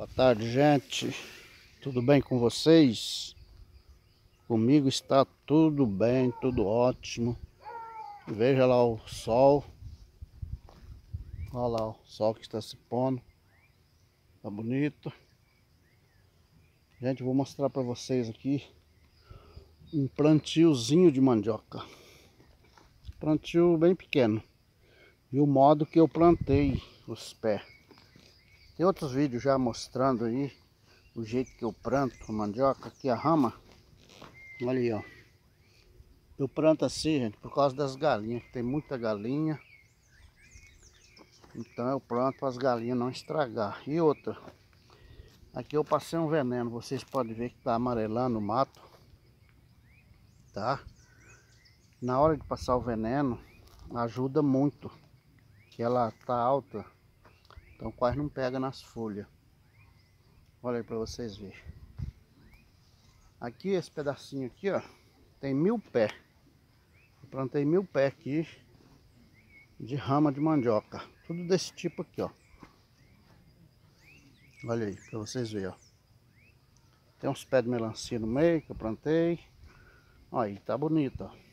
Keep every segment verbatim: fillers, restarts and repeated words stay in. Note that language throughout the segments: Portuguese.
Boa tarde, gente. Tudo bem com vocês? Comigo está tudo bem, tudo ótimo. Veja lá o sol. Olha lá o sol que está se pondo. Tá bonito. Gente, vou mostrar para vocês aqui um plantiozinho de mandioca. Plantio bem pequeno. E o modo que eu plantei os pés. Tem outros vídeos já mostrando aí o jeito que eu planto a mandioca. Aqui a rama. Olha aí, ó. Eu planto assim, gente, por causa das galinhas. Tem muita galinha. Então eu planto para as galinhas não estragar. E outra. Aqui eu passei um veneno. Vocês podem ver que está amarelando o mato. Tá? Na hora de passar o veneno, ajuda muito. Que ela tá alta. Então quase não pega nas folhas. Olha aí para vocês verem. Aqui esse pedacinho aqui, ó. Tem mil pés. Eu plantei mil pés aqui. De rama de mandioca. Tudo desse tipo aqui, ó. Olha aí, para vocês verem, ó. Tem uns pés de melancia no meio que eu plantei. Olha aí, tá bonito, ó.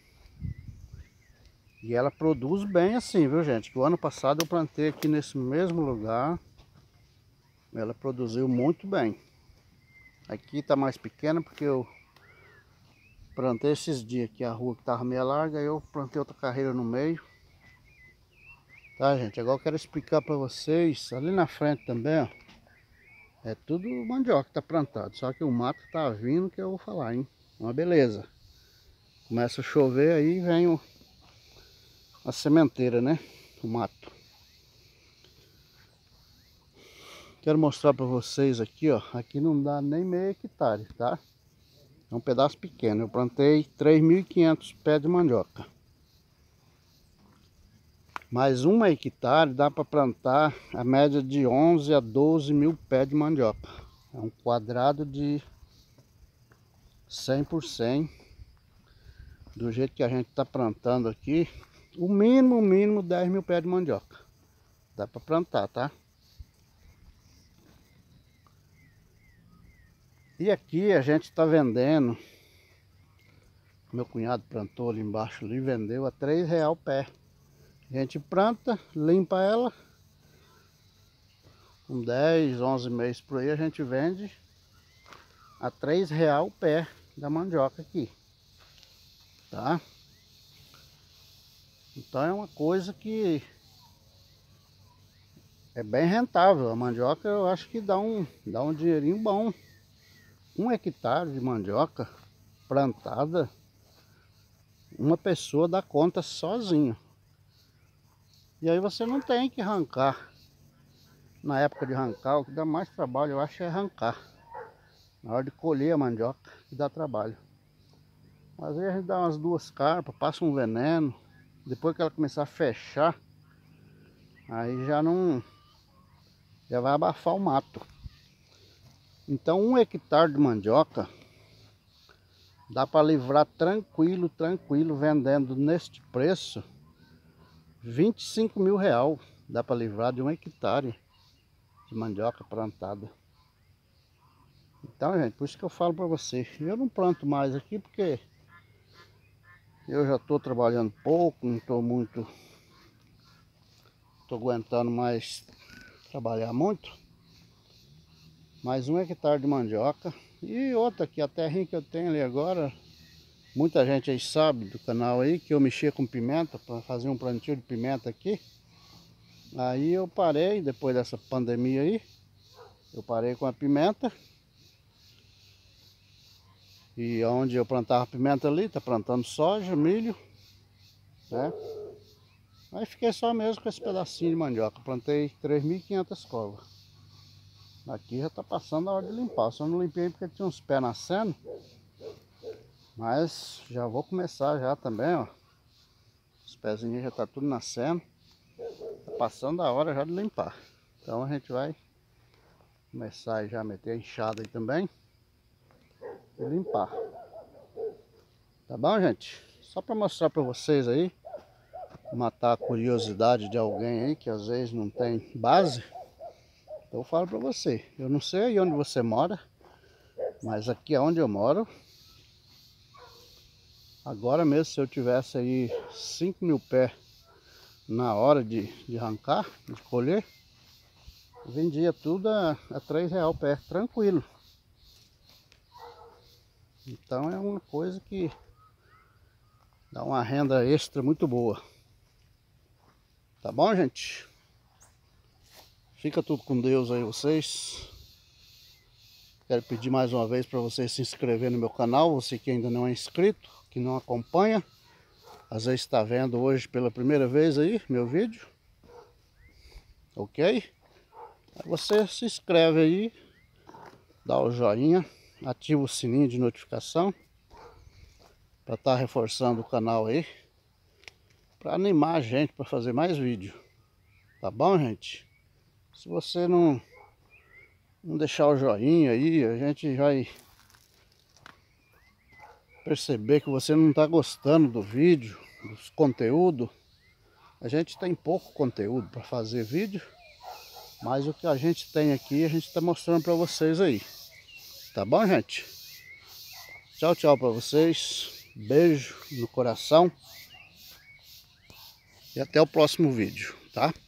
E ela produz bem assim, viu, gente? Que o ano passado eu plantei aqui nesse mesmo lugar. Ela produziu muito bem. Aqui tá mais pequena porque eu plantei esses dias aqui. A rua que tava meio larga, eu plantei outra carreira no meio. Tá, gente? Agora eu quero explicar para vocês. Ali na frente também, ó. É tudo mandioca que tá plantado. Só que o mato tá vindo que eu vou falar, hein? Uma beleza. Começa a chover aí vem o, a sementeira, né? O mato. Quero mostrar para vocês aqui, ó. Aqui não dá nem meio hectare, tá? É um pedaço pequeno. Eu plantei três mil e quinhentos pés de mandioca. Mais uma hectare dá para plantar a média de onze a doze mil pés de mandioca. É um quadrado de cem por cento. Do jeito que a gente está plantando aqui. O mínimo, o mínimo dez mil pés de mandioca. Dá para plantar, tá? E aqui a gente está vendendo. Meu cunhado plantou ali embaixo e vendeu a três reais o pé. A gente planta, limpa ela. Com dez, onze meses por aí a gente vende a três reais o pé da mandioca aqui. Tá? Então é uma coisa que é bem rentável. A mandioca eu acho que dá um, dá um dinheirinho bom. Um hectare de mandioca plantada, uma pessoa dá conta sozinho. E aí você não tem que arrancar. Na época de arrancar, o que dá mais trabalho eu acho é arrancar. Na hora de colher a mandioca, que dá trabalho. Às vezes a gente dá umas duas carpas, passa um veneno. Depois que ela começar a fechar, aí já não... já vai abafar o mato. Então um hectare de mandioca dá para livrar tranquilo, tranquilo, vendendo neste preço vinte e cinco mil reais. Dá para livrar de um hectare de mandioca plantada. Então, gente, por isso que eu falo para vocês, eu não planto mais aqui porque eu já estou trabalhando pouco, não estou muito, estou aguentando mais trabalhar muito. Mais um hectare de mandioca. E outra aqui, a terrinha que eu tenho ali agora, muita gente aí sabe do canal aí que eu mexia com pimenta para fazer um plantio de pimenta aqui. Aí eu parei, depois dessa pandemia aí, eu parei com a pimenta. E onde eu plantava pimenta ali, tá plantando soja, milho, né? Aí fiquei só mesmo com esse pedacinho de mandioca. Plantei três mil e quinhentas covas. Aqui já tá passando a hora de limpar. Só não limpei porque tinha uns pés nascendo. Mas já vou começar já também, ó. Os pezinhos já tá tudo nascendo. Tá passando a hora já de limpar. Então a gente vai começar já a meter a enxada aí também. E limpar. Tá bom, gente? Só para mostrar para vocês aí. Matar a curiosidade de alguém aí que às vezes não tem base. Então eu falo para você, eu não sei onde você mora, mas aqui é onde eu moro. Agora mesmo, se eu tivesse aí cinco mil pés na hora de, de arrancar, de colher, eu vendia tudo a, a três reais o pé, tranquilo. Então é uma coisa que dá uma renda extra muito boa. Tá bom, gente? Fica tudo com Deus aí, vocês. Quero pedir mais uma vez para vocês se inscrever no meu canal, você que ainda não é inscrito, que não acompanha. Às vezes está vendo hoje pela primeira vez aí meu vídeo. Ok? Aí você se inscreve aí, dá o joinha, ativa o sininho de notificação para estar reforçando o canal aí, para animar a gente para fazer mais vídeo. Tá bom, gente? Se você não, não deixar o joinha aí, a gente vai perceber que você não está gostando do vídeo, dos conteúdos. A gente tem pouco conteúdo para fazer vídeo, mas o que a gente tem aqui a gente está mostrando para vocês aí. Tá bom, gente? Tchau, tchau para vocês. Beijo no coração. E até o próximo vídeo, tá?